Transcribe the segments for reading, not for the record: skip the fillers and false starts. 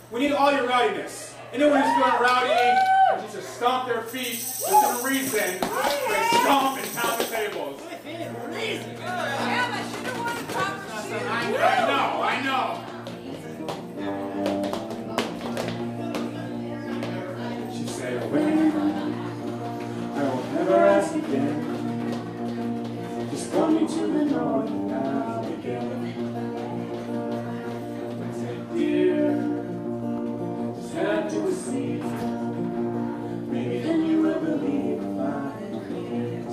We need all your rowdiness. Anyone who's feeling rowdy and just to stomp their feet within reason, they stomp and pound the tables. I know. She said, "Wait, I will never ask again. Just point me to the north and I'll begin." I said, "Dear, just head to the sea. Maybe then you will believe if I create."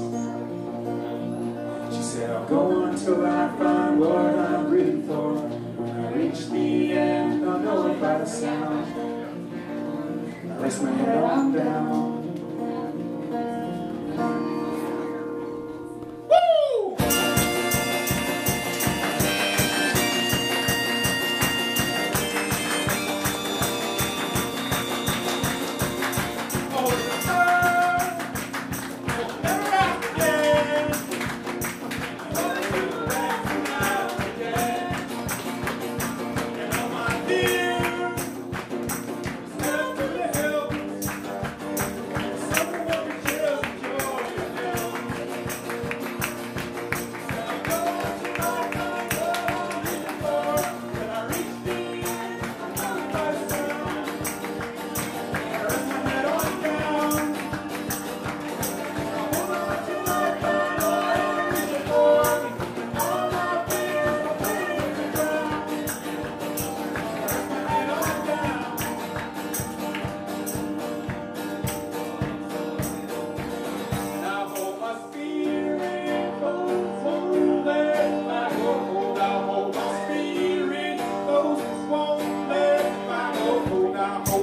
She said, "I'll go until I find what I'm breathing for. When I reach the end, I'll know it by the sound. I rest my head on down." Now